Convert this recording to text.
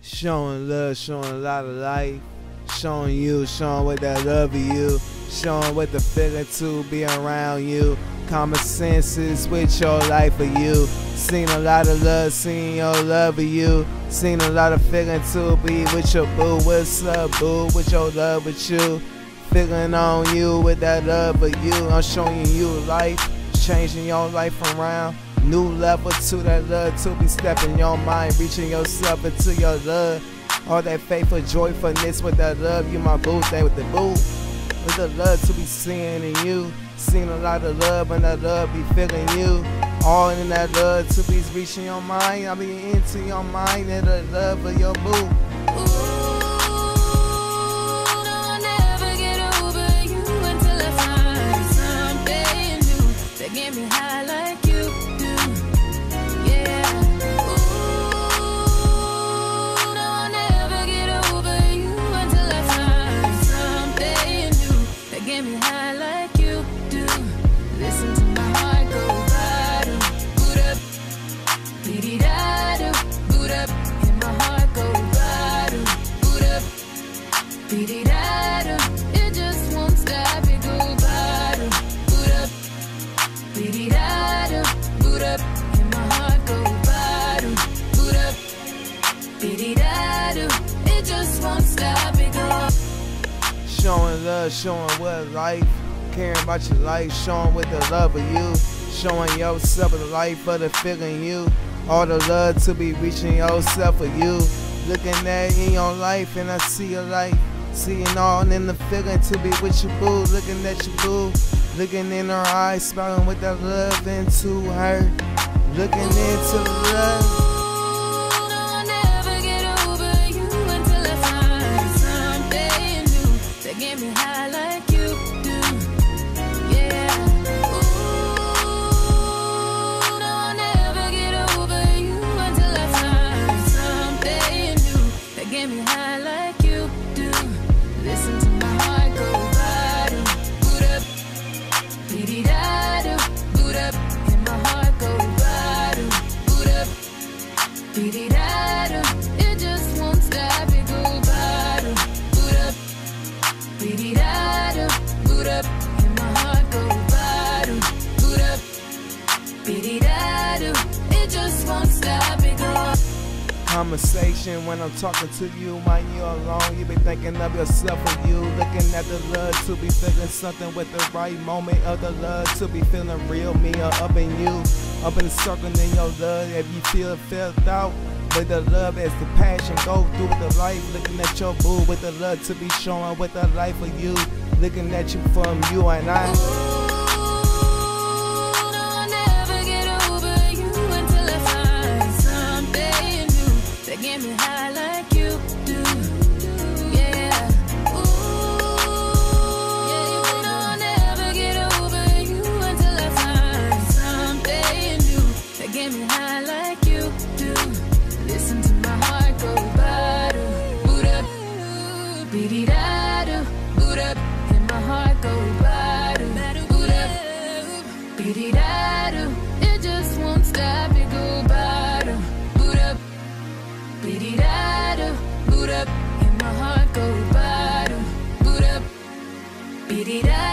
Showing love, showing a lot of life. Showing you, showing what that love of you. Showing what the feeling to be around you. Common senses with your life of you. Seen a lot of love, seen your love of you. Seen a lot of feeling to be with your boo. What's up, boo? With your love with you. Feeling on you with that love of you. I'm showing you life, changing your life around. New level to that love to be stepping your mind, reaching yourself into your love. All that faithful joyfulness with that love, you my boo thing with the boo. With the love to be seeing in you. Seen a lot of love and that love be feeling you. All in that love to be reaching your mind. I mean into your mind and the love of your boo. Get me high like you do, yeah. Ooh, no, I'll never get over you until I find something new that get me high like you do. Listen to my heart go bottom, boot up, dee-dee-da-do, boot up, and my heart go bottom, boot up, dee-dee-da-do. It just won't stop, it go bottom, boot up. Dee-dee-da-do, boot up, and my heart go bottom, boot up, dee-dee-da-do, it just won't stop, it go. Showing love, showing what life, caring about your life, showing with the love of you, showing yourself the life of the feeling you, all the love to be reaching yourself for you, looking at in your life and I see your life, seeing all in the feeling to be with your boo, looking at your boo. Looking in her eyes, smiling with that love into her. Looking into the love. Ooh, no, I'll never get over you until I find something new that get me high like you do, yeah. Ooh, no, I'll never get over you until I find something new that get me high like you do. Listen to my heart go bottom, boot up. Dee-dee-da-do, boot up, and my heart go bottom, boot up, dee-dee-da-do, it just won't stop, it go bottom, boot up, dee-dee-da-do, boot up, and my heart go bottom, boot up, dee-dee-da-do, it just won't stop, it go. Conversation when I'm talking to you, when you're alone, you be thinking of yourself and you, looking at the love to be feeling something with the right moment of the love to be feeling real, me or up in you, up in the circle in your love, if you feel felt out, with the love as the passion go through the life, looking at your boo with the love to be showing with the life of you, looking at you from you and I. Get me high like you do, yeah. Ooh, yeah, no, I'll never get over you until I find something new that get me high like you do. Listen to my heart go bottom, boot up, dee-dee-da-do, boot up, and my heart go bottom, boot up, dee-dee-da-do, it just won't stop, it go bottom, boot up. Dee-dee-da-do, boot up, and my heart go bottom, boot up, dee-dee-da.